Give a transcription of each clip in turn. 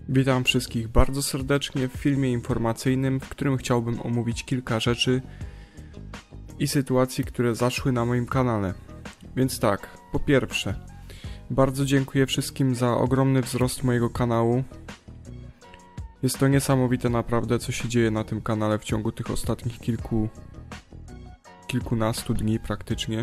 Witam wszystkich bardzo serdecznie w filmie informacyjnym, w którym chciałbym omówić kilka rzeczy i sytuacji, które zaszły na moim kanale. Więc tak, po pierwsze, bardzo dziękuję wszystkim za ogromny wzrost mojego kanału. Jest to niesamowite naprawdę, co się dzieje na tym kanale w ciągu tych ostatnich kilkunastu dni praktycznie.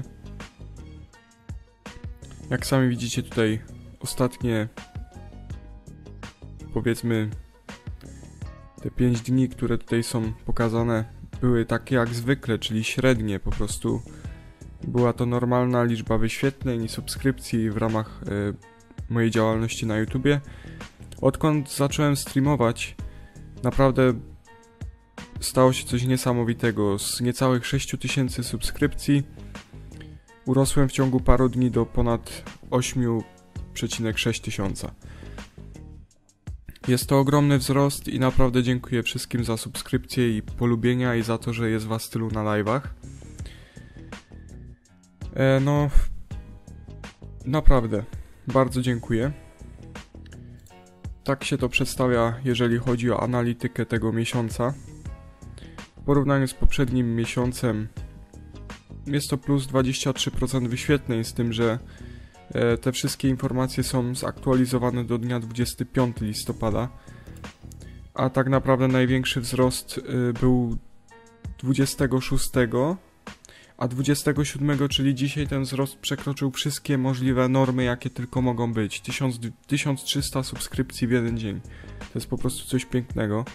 Jak sami widzicie tutaj ostatnie, powiedzmy, te 5 dni, które tutaj są pokazane, były takie jak zwykle, czyli średnie po prostu. Była to normalna liczba wyświetleń i subskrypcji w ramach mojej działalności na YouTubie. Odkąd zacząłem streamować, naprawdę stało się coś niesamowitego. Z niecałych 6000 subskrypcji urosłem w ciągu paru dni do ponad 8,6 tysiąca. Jest to ogromny wzrost i naprawdę dziękuję wszystkim za subskrypcje i polubienia i za to, że jest was tylu na live'ach. No, naprawdę, bardzo dziękuję. Tak się to przedstawia, jeżeli chodzi o analitykę tego miesiąca. W porównaniu z poprzednim miesiącem jest to plus 23% wyświetleń, z tym, że te wszystkie informacje są zaktualizowane do dnia 25 listopada, a tak naprawdę największy wzrost był 26, a 27, czyli dzisiaj, ten wzrost przekroczył wszystkie możliwe normy, jakie tylko mogą być. 1300 subskrypcji w jeden dzień. To jest po prostu coś pięknego.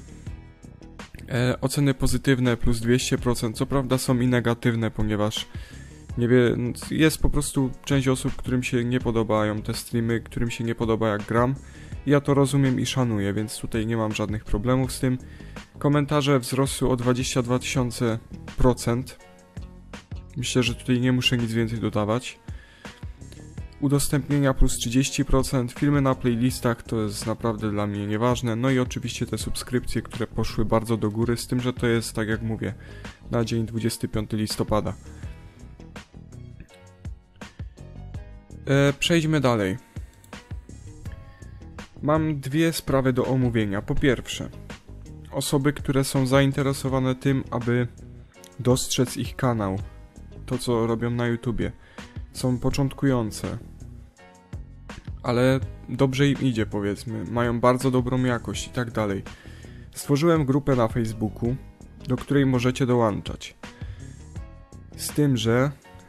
Oceny pozytywne plus 200%, co prawda są i negatywne, ponieważ jest po prostu część osób, którym się nie podobają te streamy, którym się nie podoba jak gram. Ja to rozumiem i szanuję, więc tutaj nie mam żadnych problemów z tym. Komentarze wzrosły o 22 000%. Myślę, że tutaj nie muszę nic więcej dodawać. Udostępnienia plus 30%, filmy na playlistach to jest naprawdę dla mnie nieważne. No i oczywiście te subskrypcje, które poszły bardzo do góry, z tym, że to jest, tak jak mówię, na dzień 25 listopada. Przejdźmy dalej. Mam dwie sprawy do omówienia. Po pierwsze, osoby, które są zainteresowane tym, aby dostrzec ich kanał, to co robią na YouTubie, są początkujące, ale dobrze im idzie, powiedzmy, mają bardzo dobrą jakość i tak dalej. Stworzyłem grupę na Facebooku, do której możecie dołączać. Z tym, że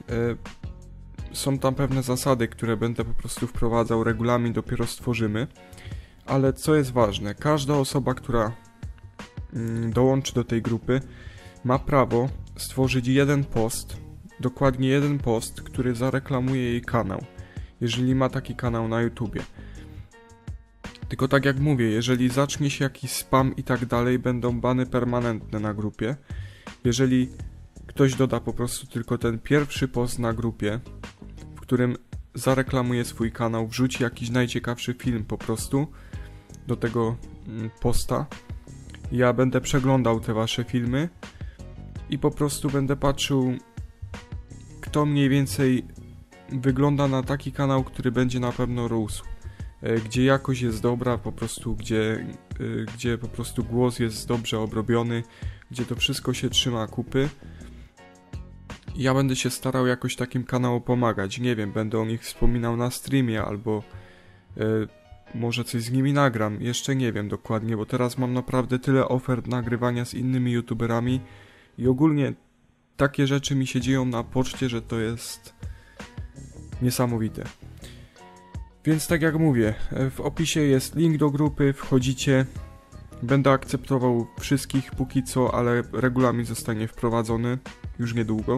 są tam pewne zasady, które będę po prostu wprowadzał, regulamin dopiero stworzymy, ale co jest ważne, każda osoba, która dołączy do tej grupy, ma prawo stworzyć jeden post, dokładnie jeden post, który zareklamuje jej kanał, jeżeli ma taki kanał na YouTubie. Tylko tak jak mówię, jeżeli zacznie się jakiś spam i tak dalej, będą bany permanentne na grupie. Jeżeli ktoś doda po prostu tylko ten pierwszy post na grupie, w którym zareklamuje swój kanał, wrzuci jakiś najciekawszy film po prostu do tego posta, ja będę przeglądał te wasze filmy i po prostu będę patrzył, kto mniej więcej wygląda na taki kanał, który będzie na pewno rósł, gdzie jakość jest dobra, po prostu gdzie po prostu głos jest dobrze obrobiony, gdzie to wszystko się trzyma kupy. Ja będę się starał jakoś takim kanałom pomagać, nie wiem, będę o nich wspominał na streamie, albo może coś z nimi nagram, jeszcze nie wiem dokładnie, bo teraz mam naprawdę tyle ofert nagrywania z innymi youtuberami i ogólnie takie rzeczy mi się dzieją na poczcie, że to jest niesamowite. Więc tak jak mówię, w opisie jest link do grupy, wchodzicie, będę akceptował wszystkich póki co, ale regulamin zostanie wprowadzony już niedługo.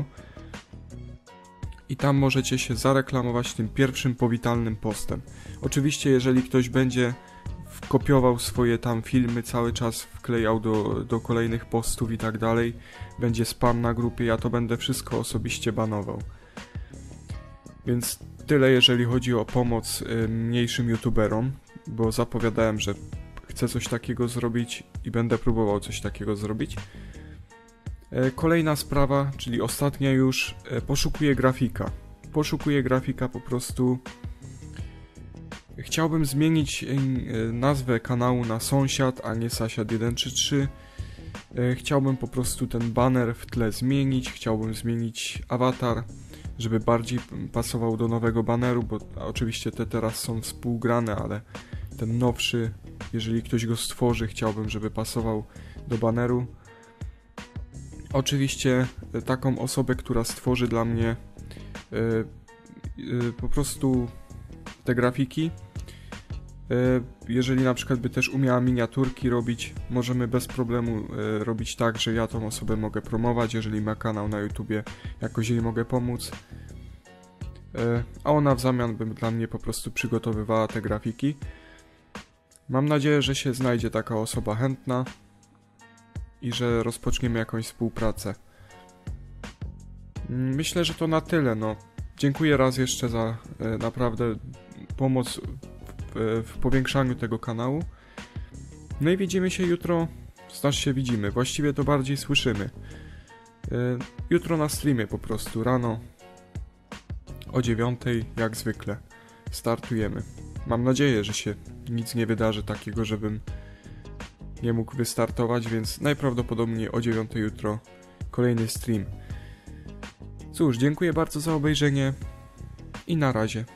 I tam możecie się zareklamować tym pierwszym powitalnym postem. Oczywiście jeżeli ktoś będzie kopiował swoje tam filmy, cały czas wklejał do kolejnych postów i tak dalej, będzie spam na grupie, ja to będę wszystko osobiście banował. Więc tyle, jeżeli chodzi o pomoc mniejszym youtuberom, bo zapowiadałem, że chcę coś takiego zrobić i będę próbował coś takiego zrobić. Kolejna sprawa, czyli ostatnia już, poszukuję grafika. Poszukuję grafika po prostu Chciałbym zmienić nazwę kanału na Sąsiad, a nie Sasiad 133. Chciałbym po prostu ten banner w tle zmienić, chciałbym zmienić awatar, żeby bardziej pasował do nowego baneru, bo oczywiście te teraz są współgrane, ale ten nowszy, jeżeli ktoś go stworzy, chciałbym, żeby pasował do baneru. Oczywiście taką osobę, która stworzy dla mnie po prostu te grafiki. Jeżeli na przykład by też umiała miniaturki robić, możemy bez problemu robić tak, że ja tą osobę mogę promować, jeżeli ma kanał na YouTubie, jakoś jej mogę pomóc. A ona w zamian by dla mnie po prostu przygotowywała te grafiki. Mam nadzieję, że się znajdzie taka osoba chętna i że rozpoczniemy jakąś współpracę. Myślę, że to na tyle. Dziękuję raz jeszcze za naprawdę pomoc w powiększaniu tego kanału. No i widzimy się jutro, widzimy, właściwie to bardziej słyszymy. Jutro na streamie po prostu, rano o 9 jak zwykle startujemy. Mam nadzieję, że się nic nie wydarzy takiego, żebym nie mógł wystartować, więc najprawdopodobniej o 9 jutro kolejny stream. Cóż, dziękuję bardzo za obejrzenie i na razie.